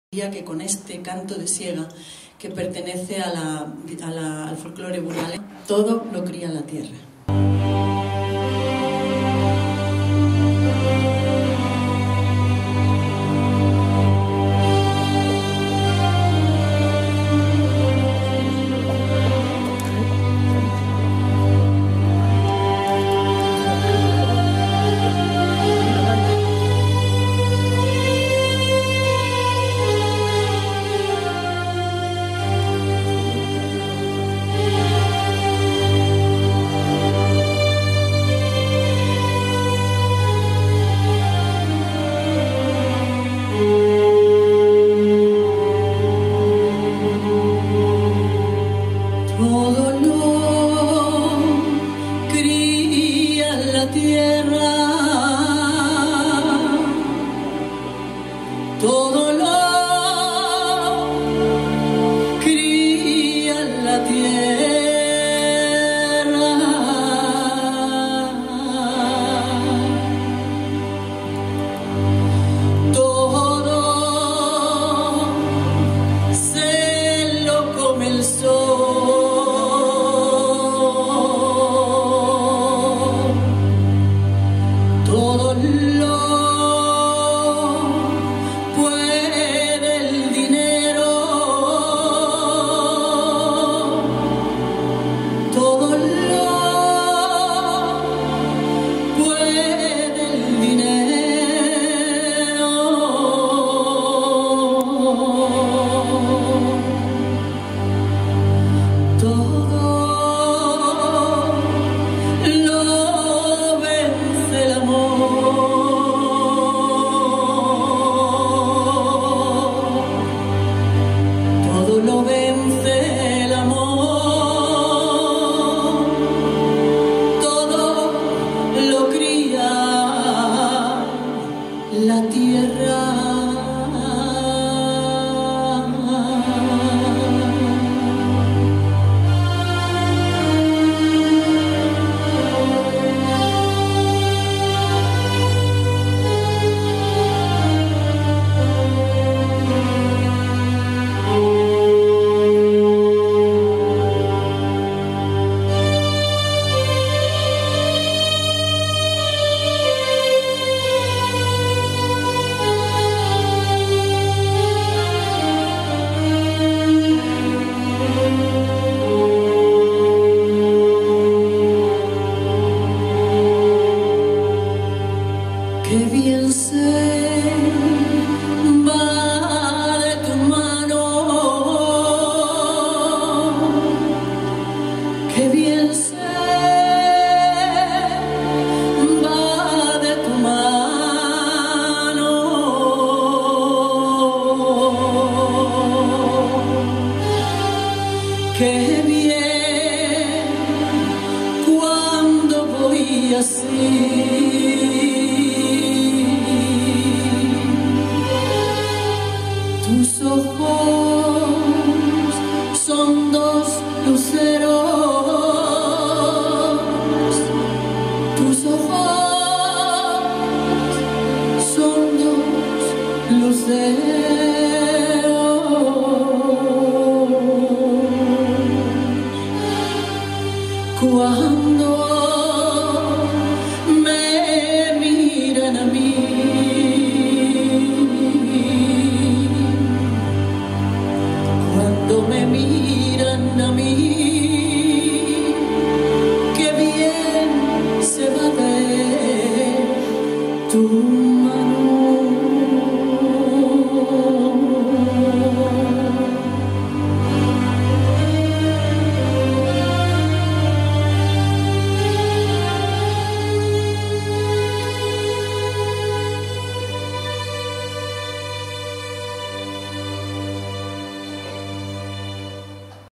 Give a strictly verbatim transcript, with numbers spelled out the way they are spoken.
Que con este canto de siega que pertenece a la, a la, al folclore burgalés, todo lo cría la tierra. Todo lo cría la tierra, todo lo cría la tierra, todo se lo come el sol. Todo lo puede el dinero, todo lo puede el dinero, todo lo vence el amor. Todo lo vence el amor, todo lo cría la tierra. Qué bien se va de tu mano, qué bien se va de tu mano, qué bien cuando voy así. Tus ojos son dos luceros, tus ojos son dos luceros, cuando me miran a mí. Cuando me miran a mí, qué bien se va a ver tu